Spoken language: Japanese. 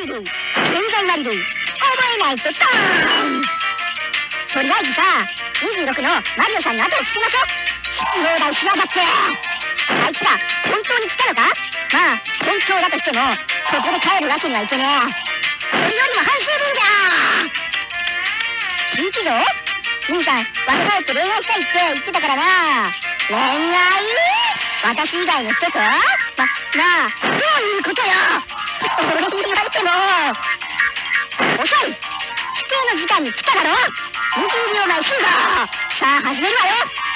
類、健在なり類、覚えないとドーン。とりあえずさ、26のマリオさんの後をつけましょ。必要だしやがって。あいつら本当に来たのか。まあ本当だとしてもここで帰るわけにはいけねえ。それよりも半数分だ。ピーチ嬢、兄さん若返って恋愛したいって言ってたからな。恋愛？私以外の人と？なあ、どういうことよ。俺に言われても遅い。指定の時間に来ただろ。20秒前集合。さあ始めるわよ。